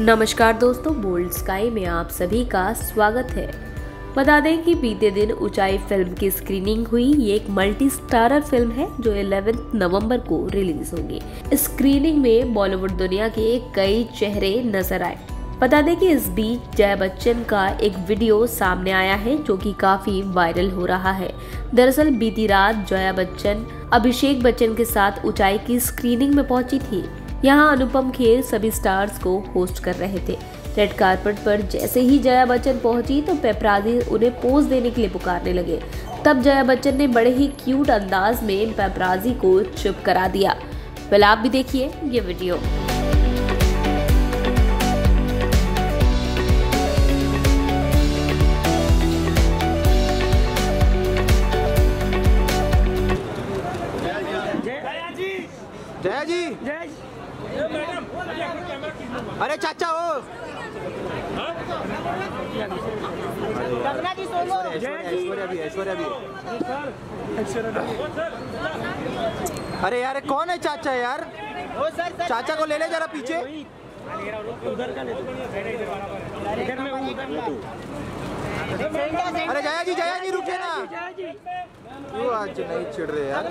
नमस्कार दोस्तों, bold sky में आप सभी का स्वागत है। बता दें कि बीते दिन ऊंचाई फिल्म की स्क्रीनिंग हुई। ये एक मल्टी स्टारर फिल्म है जो 11 नवंबर को रिलीज होगी। इस स्क्रीनिंग में बॉलीवुड दुनिया के कई चेहरे नजर आए। बता दें कि इस बीच जया बच्चन का एक वीडियो सामने आया है जो कि काफी वायरल हो रहा है। दरअसल बीती रात जया बच्चन अभिषेक बच्चन के साथ ऊंचाई की स्क्रीनिंग में पहुंची थी। यहाँ अनुपम खेर सभी स्टार्स को होस्ट कर रहे थे। रेड कार्पेट पर जैसे ही जया बच्चन पहुंची तो पेपराजी उन्हें पोज देने के लिए पुकारने लगे। तब जया बच्चन ने बड़े ही क्यूट अंदाज में पेपराजी को चुप करा दिया। पहले आप भी देखिए ये वीडियो। जया जी, अरे चाचा हो। ऐश्वर्या भी। अरे यार कौन है चाचा यार? चाचा को ले ले जरा पीछे। अरे जया जी रुकिए ना। क्यों आज नहीं चिढ़ रहे यार?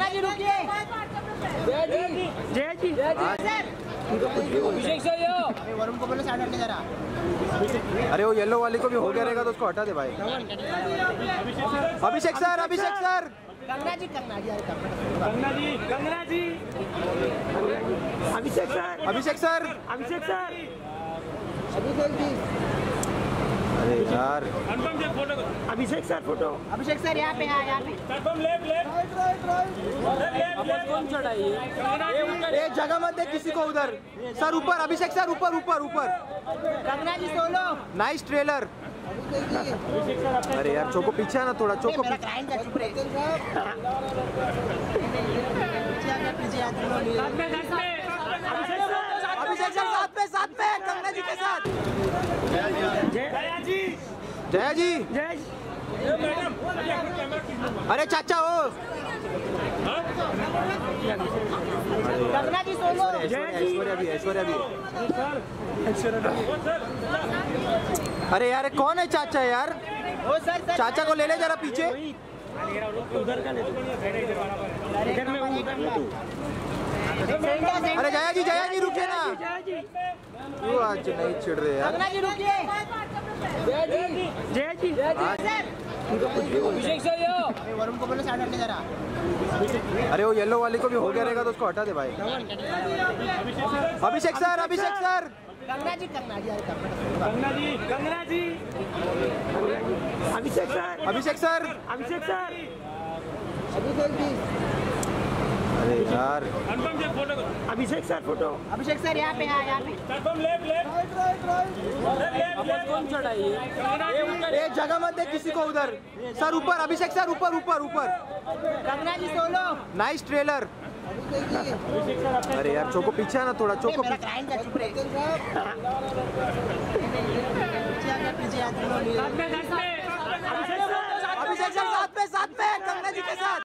जया जी अभिषेक सर वरुण को बोलो साइड हटने जरा। अरे वो येलो वाली को भी हो गया रहेगा तो उसको हटा दे भाई। अभिषेक सर कंगना जी अभिषेक सर अरे यार अभिषेक सर यहाँ पे कौन चढ़ाइए? एक जगह मत दे किसी को उधर। सर ऊपर, अभिषेक सर ऊपर। Kangana ji solo. Nice trailer. अरे यार चोको पीछे ना, थोड़ा चोको अभिषेक सर साथ में कंगना जी के साथ। जया जी, अरे चाचा हो। कंगना जी सोलो। ऐश्वर्या भी। अरे यार कौन है चाचा यार? चाचा को ले ले जरा पीछे। अरे जया जी रुकिए ना। क्यों आज नहीं चिढ़ रहे यार? जया जी अभिषेक सर वरुण को बोलो साइड हटने जरा। अरे वो येलो वाली को भी हो गया रहेगा तो उसको हटा दे भाई। Abhishek sir Kangana ji Abhishek sir. अरे यार अभिषेक सर यहाँ पे कौन चढ़ाइए? एक जगह मत दे किसी को उधर। सर ऊपर, अभिषेक सर ऊपर। Kangana ji solo. Nice trailer. अरे यार चोको पीछे ना, थोड़ा चोको अभिषेक सर साथ में कंगना जी के साथ।